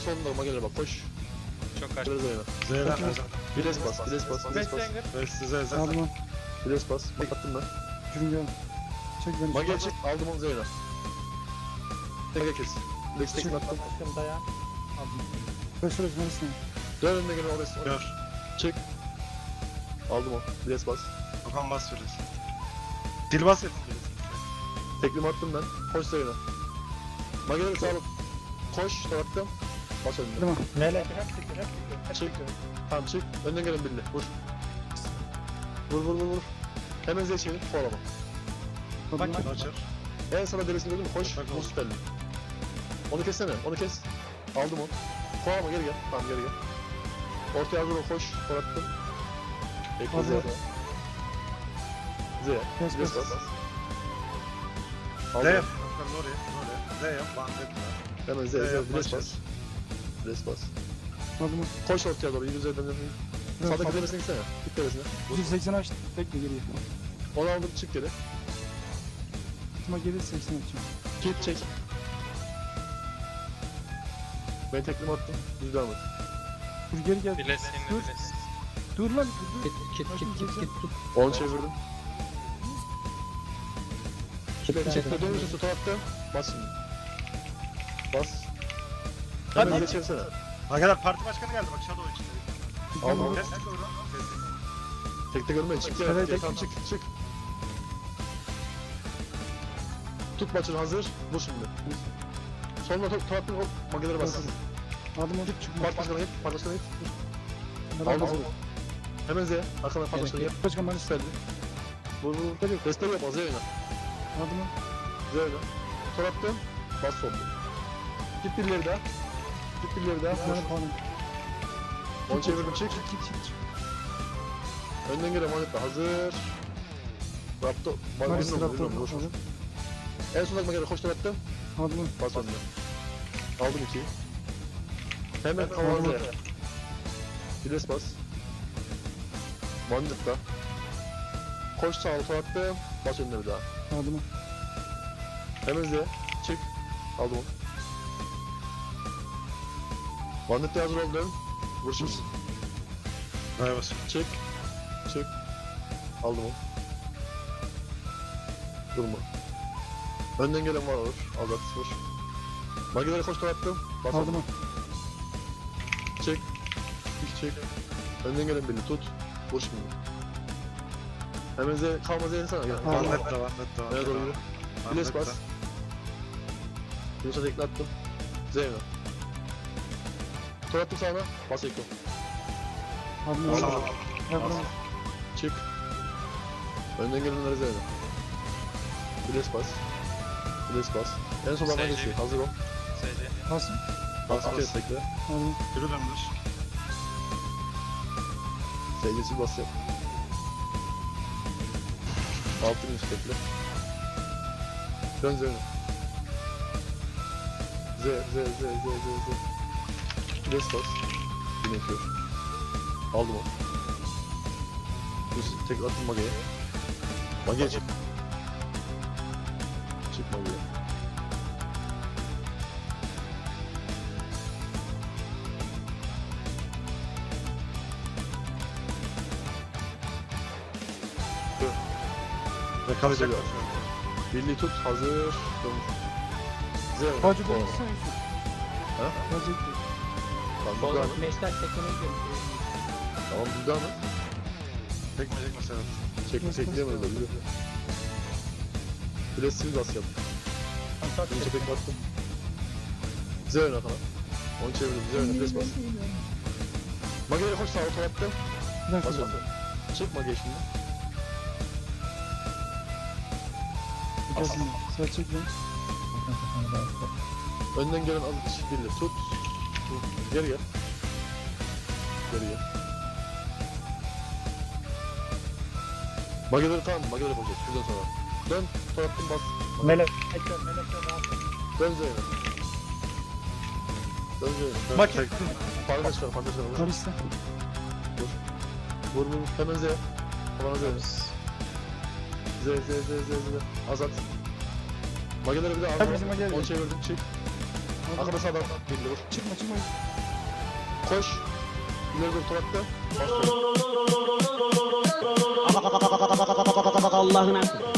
solunda Mage'lere bak koş. Çok kaç. Biraz oyna. Z'den Ozan. Biles bas, biles bas, biles bas. West Z. Aldım onu. Biles bas. Bak attım ben. Cürüm çek beni. Mage'ye çık, aldım onu Zeyna. Tekrar kes. Lex tekini attım. Aşkım dayan. Beş orası neresine? Dön önüne gelen orası. Gör. Çık. Aldım onu. Biles bas. Okan bas biraz. Dil bas edin biraz. Teklimi attım ben. Koş Zeyna. Mage'leri sağlık. Koş, attım. Bas önüne. Tamam. Melek hep sıkır hep sıkır. Hep Çık. sıkır. Tamam çık. Önden gelen birini. Vur. Vur. Hemen Z çevir. Kovalama. Bak. Açır. En sana deresini gördün mü? Koş. Bak, Vur süperli. Onu kessene. Onu kes. Aldım onu. Kovalama geri gel. Tamam geri gel. Ortaya hazır ol. Koş. Kor attım. Bekle Hazır. Z'ye. Kes, Z'ye kes. bas. Z Aldım. yap. Okan oraya. Z yap. Bandet var. Hemen Z. yap, Biles baş bas. Biles bas. Aldım onu. Koş ortaya doğru. Yürü Z'den. Sağdaki devresine gitsene. Git devresine. 180 açtım. Bekle geriye. Onu aldım. Çık geri. Tutma geri 80 açacağım. Git çek. Ben teklimi attım. Düz devam et. Dur geri gel. Biles Dur. yine biles. Dur lan. Dur. Git. Onu çevirdim. Çekme dönüyorsun sütü attım. Bas şimdi. Bas. Hemen Hadi. de çevirsene. Arkadaşlar parti başkanı geldi bak Shadow içinde. Aldım. Destek vurun. Tekte görmeyin. Çık Evet, ya. Tamam çık. Tut maçını hazır. Vur şimdi. Sonra top attın hop. Mageleri bas. Aldım onu. Çıkma. Part başkanı git. Part başkanı git. Aldım. Aldım. Hemen Z. Arkadan part başkanı yap. Başkan bana Süperli. Vur. Restore yap. Z oyna. aldım onu. Z oyna. Tor attım. Bas soldu. Git birileri daha. Bana puanım. Onu çevirdim çık. Çık. Önden gelen manetle hazır. Raptor. Maris Bilmiyorum, Raptor. boş ver. En sondaki magara koştur attım. Aldım onu. Bas önüne. Aldım 2'yi. Hemen havalı. Biles bas. Bandit'la. Koş sağ altı attım. Bas önüne bir daha. Aldım onu. Hemen Z. Çık. Aldım onu. Bandit'le hazır oldum. Vur şimdi. Buraya bas. Çık. Aldım onu. Durma. Önden gelen var olur. Azat vur. Mageleri koştur attım. Bas Aldım onu. Çek. Önden gelen belli tut. Vur şimdi. Hemen Z kalma Z'ye sana gel. Aldım. Bandet de. Nereye doğru yürü. Biles bas. Yunus'a tekli attım. Z mi? Tor attım sağına. Bas ekle. Aldım onu. Tamam. Aldım onu. Çık. Önden gelenlere Z mi? Biles bas. En son bana SC. geçiyor. Hazır ol. SC. Basın. Bas Bas. bir kez tekle. Aldım. Yürü döndür. SC'si bas yap. Altın üst tekle. Dön Z. Z. Biles bas. Yine kör. Aldım onu. Dur tekrar attım Mage'ye. Mage'ye çık. Çık Mage'ye. Rekabet Hazır. ediyor. Birliği tut, hazır. Dön. Z. Hacı Kovala. dönüşsene Yusuf. Ha? Hacı. Tamam burada mı? Meşler teknoloji görüyor. Tamam burada mı? Tekmeyecek mesela. Çekleyemeyiz öyle. Plastik bas yap. Yunus'a tek baktım. Z oyna falan. Onu çevirdim. Z oyna, pres bas. Mage'ye koş sağa otur attım. Bir dakika. Bas önde. Çık Mage şimdi. Gelsin. Sen çek lan. Önden gelen az kişi birle tut. Geri gel. Mageleri tamam, Mageleri koşacak şuradan sonra. Dön, tor attım bas. Melek rahat. Dön Zeyno. Dön. Maket. Parça çıkar. Vur. Karıştı. Vur. Hemen Z. Falan Z. Z. Azat. Mageleri bir daha Hadi al. bizim Mage'ye Onu gel. çevirdim, çık. Arkada sağdan. Birli vur. Çıkma. Koş. İleri dur tuvakta. Bastır. Allah'ın emri.